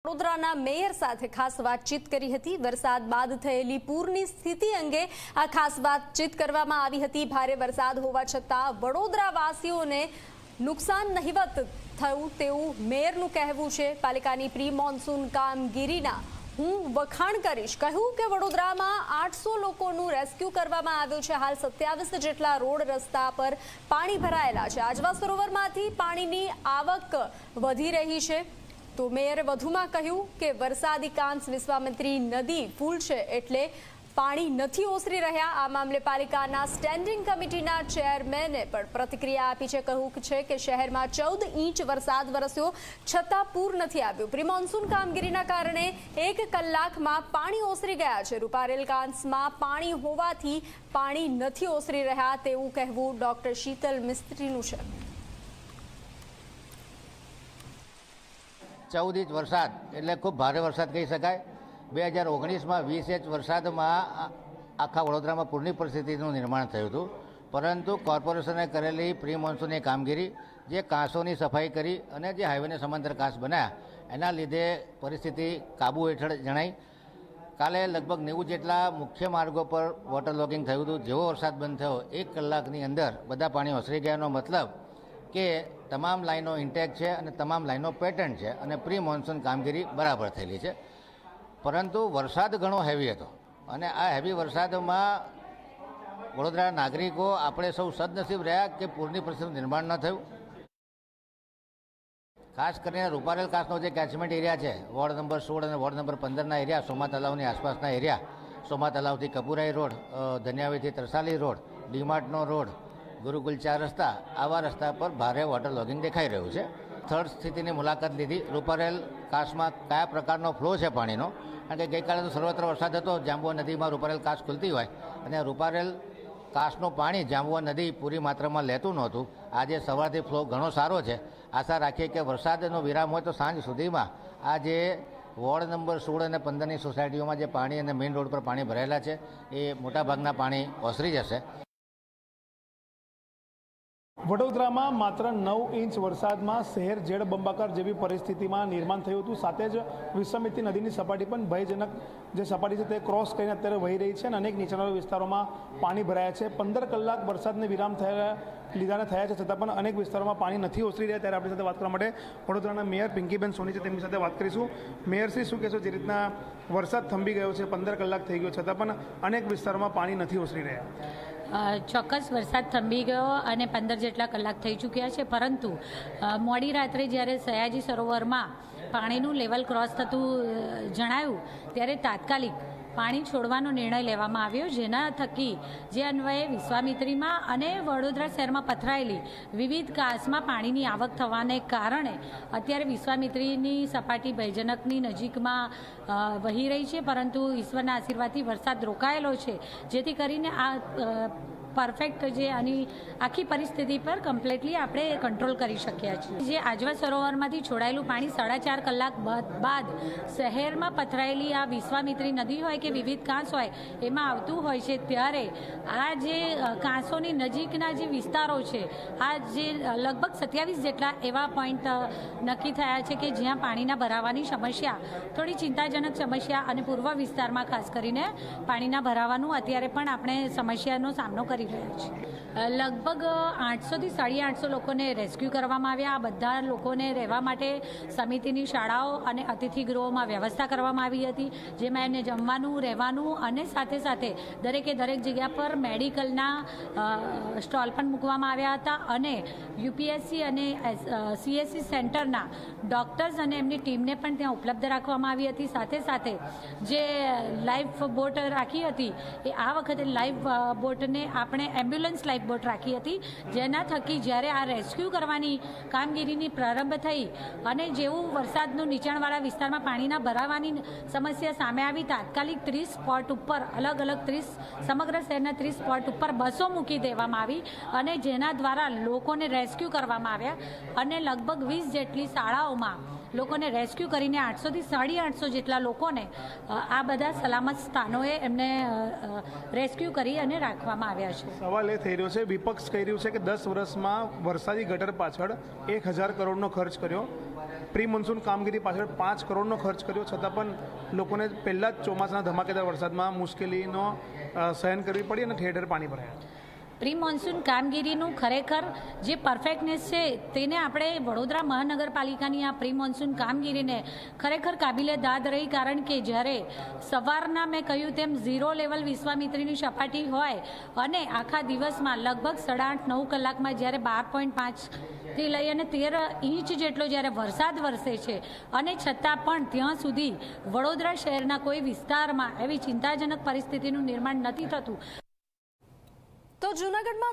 વડોદરાના મેયર સાથે ખાસ વાતચીત કરી હતી। વરસાદ બાદ થયેલી પૂરની સ્થિતિ અંગે આ ખાસ વાતચીત કરવામાં આવી હતી। ભારે વરસાદ હોવા છતાં વડોદરાવાસીઓને નુકસાન નહિવત થયું તેવું મેયરનું કહેવું છે। પાલિકાની પ્રી મોન્સૂન કામગીરીના હું વખાણ કરીશ। કહ્યું કે વડોદરામાં 800 લોકોનું રેસ્ક્યુ કરવામાં આવ્યું છે। હાલ 27 જેટલા રોડ રસ્તા પર પાણી ભરાયેલા છે। આજવા સરોવરમાંથી પાણીની આવક વધી રહી છે। તો મેયરે વધુમાં કહ્યું કે વરસાદી કાંસ વિશ્વામિત્રી નદી ફૂલ છે એટલે પાણી નથી ઓસરી રહ્યા। આ મામલે પાલિકાના સ્ટેન્ડિંગ કમિટીના ચેરમેને પણ પ્રતિક્રિયા આપી છે। કહ્યું છે કે શહેરમાં 14 ઇંચ વરસાદ વરસ્યો છતાં પૂર નથી આવ્યું। પ્રી મોન્સૂન કામગીરીના કારણે 1 કલાકમાં પાણી ઓસરી ગયા છે। રૂપારેલ કાંસમાં પાણી હોવાથી પાણી નથી ઓસરી રહ્યા તેવું કહેવું ડોક્ટર શીતલ મિસ્ત્રીનું છે। 14 ઇંચ વરસાદ એટલે ખૂબ ભારે વરસાદ કહી શકાય। 2019માં 20 ઇંચ વરસાદમાં આખા વડોદરામાં પૂરની પરિસ્થિતિનું નિર્માણ થયું હતું, પરંતુ કોર્પોરેશને કરેલી પ્રી મોન્સૂનની કામગીરી, જે કાંસોની સફાઈ કરી અને જે હાઈવેને સમાંતર કાંસ બનાવ્યા, એના લીધે પરિસ્થિતિ કાબુ હેઠળ જણાઈ। કાલે લગભગ 90 જેટલા મુખ્ય માર્ગો પર વોટર લોગિંગ થયું હતું। જેવો વરસાદ બંધ થયો 1 કલાકની અંદર બધા પાણી ઓસરી ગયાનો મતલબ કે તમામ લાઈનો ઇન્ટેક છે અને તમામ લાઈનો પેટર્ન છે અને પ્રી મોન્સૂન કામગીરી બરાબર થયેલી છે। પરંતુ વરસાદ ઘણો હેવી હતો અને આ હેવી વરસાદમાં વડોદરા નાગરિકો આપણે સૌ સદનસીબ રહ્યા કે પૂરની પરિસ્થિતિનું નિર્માણ ન થયું। ખાસ કરીને રૂપારેલ કાંસનો જે કેચમેન્ટ એરિયા છે, વોર્ડ નંબર 16 અને વોર્ડ નંબર 15ના એરિયા, સોમા તલાવની આસપાસના એરિયા, સોમા તલાવથી કપુરાઈ રોડ, ધન્યાવીથી તરસાલી રોડ, ડીમાર્ટનો રોડ, ગુરુકુલ 4 રસ્તા, આવા રસ્તા પર ભારે વોટર લોગિંગ દેખાઈ રહ્યું છે। થર્ડ સ્થિતિની મુલાકાત લીધી। રૂપારેલ કાંસમાં કયા પ્રકારનો ફ્લો છે પાણીનો, કારણ કે ગઈકાલે તો સર્વત્ર વરસાદ હતો, જાંબુઆ નદીમાં રૂપારેલ કાંસ ખુલતી હોય અને રૂપારેલ કાંસનું પાણી જાંબુઆ નદી પૂરી માત્રામાં લેતું નહોતું। આજે સવારથી ફ્લો ઘણો સારો છે। આશા રાખીએ કે વરસાદનો વિરામ હોય તો સાંજ સુધીમાં આ જે વોર્ડ નંબર 16 અને 15ની સોસાયટીઓમાં જે પાણી અને મેઇન રોડ પર પાણી ભરાયેલા છે એ મોટાભાગના પાણી ઓસરી જશે। વડોદરામાં માત્ર 9 ઇંચ વરસાદમાં શહેર જળબંબાકાર જેવી પરિસ્થિતિમાં નિર્માણ થયું હતું। સાથે જ વિશ્વામિત્રી નદીની સપાટી પણ ભયજનક જે સપાટી છે તે ક્રોસ કરીને અત્યારે વહી રહી છે અને અનેક નીચાણવાળા વિસ્તારોમાં પાણી ભરાયા છે। 15 કલાક વરસાદને વિરામ થયા છે છતાં પણ અનેક વિસ્તારોમાં પાણી નથી ઓસરી રહ્યા। ત્યારે આપણી સાથે વાત કરવા માટે વડોદરાના મેયર પિંકીબેન સોની છે, તેમની સાથે વાત કરીશું। મેયરશ્રી, શું કહેશો, જે રીતના વરસાદ થંભી ગયો છે, 15 કલાક થઈ ગયો છતાં પણ અનેક વિસ્તારોમાં પાણી નથી ઓસરી રહ્યા? ચોક્કસ વરસાદ થંભી ગયો અને 15 જેટલા કલાક થઈ ચૂક્યા છે, પરંતુ મોડી રાત્રે જ્યારે સયાજી સરોવરમાં પાણીનું લેવલ ક્રોસ થતું જણાયું ત્યારે તાત્કાલિક પાણી છોડવાનો નિર્ણય લેવામાં આવ્યો, જેના થકી જે અન્વયે વિશ્વામિત્રીમાં અને વડોદરા શહેરમાં પથરાયેલી વિવિધ કાંસમાં પાણીની આવક થવાને કારણે અત્યારે વિશ્વામિત્રીની સપાટી ભયજનકની નજીકમાં વહી રહી છે, પરંતુ ઈશ્વરના આશીર્વાદથી વરસાદ રોકાયેલો છે, જેથી કરીને આ પરફેક્ટ જે આની આખી પરિસ્થિતિ પર કમ્પ્લીટલી આપણે કંટ્રોલ કરી શક્યા છીએ। જે આજવા સરોવરમાંથી છોડાયેલું પાણી 4.5 કલાક બાદ શહેરમાં પથરાયેલી આ વિશ્વામિત્રી નદી હોય કે વિવિધ કાંસ હોય એમાં આવતું હોય છે, ત્યારે આ જે કાંસોની નજીકના જે વિસ્તારો છે, આ જે લગભગ 27 જેટલા એવા પોઈન્ટ નક્કી થયા છે કે જ્યાં પાણીના ભરાવાની સમસ્યા થોડી ચિંતાજનક સમસ્યા અને પૂર્વ વિસ્તારમાં ખાસ કરીને પાણીના ભરાવાનું અત્યારે પણ આપણે સમસ્યાનો સામનો કરી લગભગ 800 થી 850 લોકોને રેસ્ક્યુ કરવામાં આવ્યા। આ બધા લોકોને રહેવા માટે સમિતિની શાળાઓ અને અતિથિ ગૃહોમાં વ્યવસ્થા કરવામાં આવી હતી, જેમાં એમને જમવાનું, રહેવાનું અને સાથે સાથે દરેકે દરેક જગ્યા પર મેડિકલના સ્ટોલ પણ મૂકવામાં આવ્યા હતા અને યુપીએસસી અને સીએસસી સેન્ટરના ડૉક્ટર્સ અને એમની ટીમને પણ ત્યાં ઉપલબ્ધ રાખવામાં આવી હતી। સાથે સાથે જે લાઈફ બોટ રાખી હતી એ આ વખતે લાઈફ બોટને આપણે એમ્બ્યુલન્સ લાઈફ બોટ રાખી હતી, જેના થકી જ્યારે આ રેસ્ક્યુ કરવાની કામગીરીની પ્રારંભ થઈ અને જેવું વરસાદનું નીચાણવાળા વિસ્તારમાં પાણીના ભરાવાની સમસ્યા સામે આવી, તાત્કાલિક 30 સ્પોટ ઉપર અલગ અલગ 30 સમગ્ર શહેરના 30 સ્પોટ ઉપર બસો મૂકી દેવામાં આવી અને જેના દ્વારા લોકોને રેસ્ક્યુ કરવામાં આવ્યા અને લગભગ 20 જેટલી શાળાઓમાં લોકોને રેસ્ક્યુ કરીને 800 થી 850 જેટલા લોકોને આ બધા સલામત સ્થાનોએ એમને રેસ્ક્યુ કરી અને રાખવામાં આવ્યા છે। સવાલ એ થઈ રહ્યો છે, વિપક્ષ કહી રહ્યું છે કે 10 વર્ષમાં વરસાદી ગટર પાછળ 1000 કરોડનો ખર્ચ કર્યો, પ્રી મોન્સૂન કામગીરી પાછળ 5 કરોડનો ખર્ચ કર્યો, છતાં પણ લોકોને પહેલા જ ચોમાસાના ધમાકેદાર વરસાદમાં મુશ્કેલીનો સહન કરવી પડી અને ઠેર ઠેર પાણી ભરાયા. પ્રી મોન્સૂન કામગીરીનું ખરેખર જે પરફેક્ટનેસ છે તેને આપણે વડોદરા મહાનગરપાલિકાની આ પ્રી મોન્સૂન કામગીરીને ખરેખર કાબિલે દાદ રહી, કારણ કે જ્યારે સવારના મેં કહ્યું તેમ 0 લેવલ વિશ્વામિત્રીની સપાટી હોય અને આખા દિવસમાં લગભગ 8.5-9 કલાકમાં જ્યારે 12.5થી લઈ અને 13 ઇંચ જેટલો જ્યારે વરસાદ વરસે છે અને છતાં પણ ત્યાં સુધી વડોદરા શહેરના કોઈ વિસ્તારમાં એવી ચિંતાજનક પરિસ્થિતિનું નિર્માણ નથી થતું. તો જૂનાગઢમાં